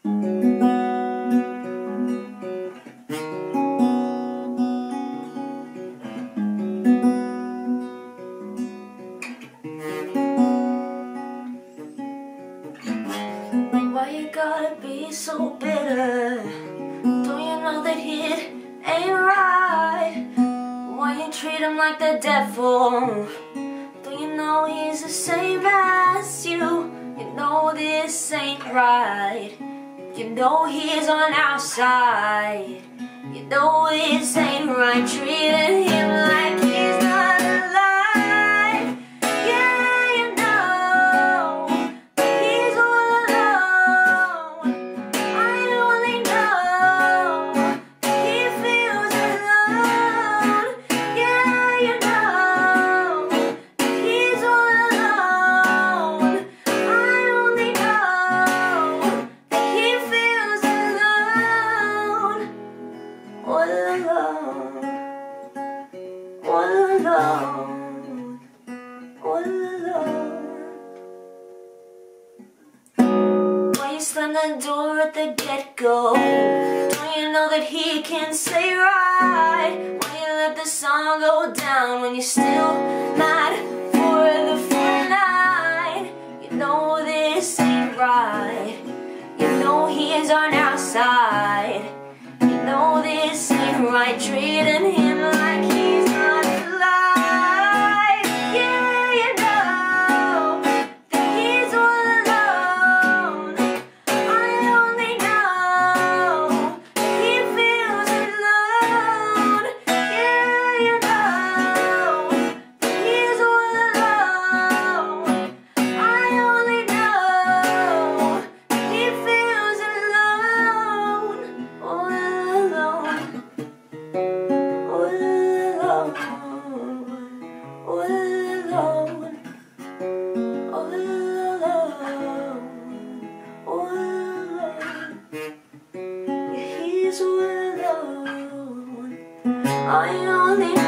Why you gotta be so bitter? Don't you know that it ain't right? Why you treat him like the devil? Don't you know he's the same as you? You know this ain't right. You know he's on our side. You know this ain't right. Treating him like he's not alive. Yeah, you know he's all alone. I only know he feels alone. Yeah, you know he's all alone. I only know he feels alone. All alone. All alone. All alone. Why you slam the door at the get-go? Don't you know that he can say right? Why you let the song go down when you're still mad for the full night? You know this ain't right. You know he is on our side. You know this ain't right. Treating him like he's not alive. Yeah, you know that he's all alone. I only know he feels alone. Yeah, you know that he's all alone. I only know he feels alone. All alone. All alone. All alone. All alone. All alone. Yeah, he's all alone. I only